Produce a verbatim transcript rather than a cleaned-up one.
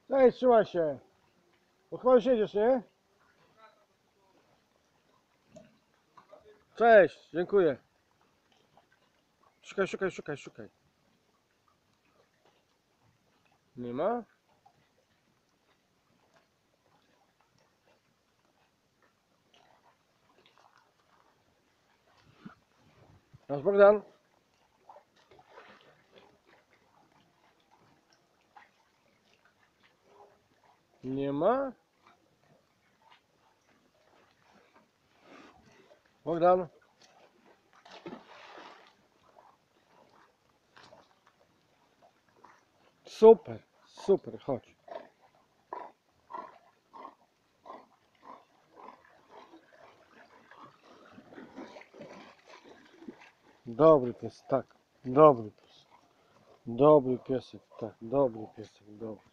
Ej, trzymaj się. Bo chyba już jedziesz, nie? Cześć, dziękuję. Szukaj, szukaj, szukaj, szukaj. Nie ma? Nasz Bogdan? Nie ma? Bogdan? Super, super, chodź. Dobry pies, tak. Dobry pies. Dobry piesek, tak. Dobry piesek, dobry.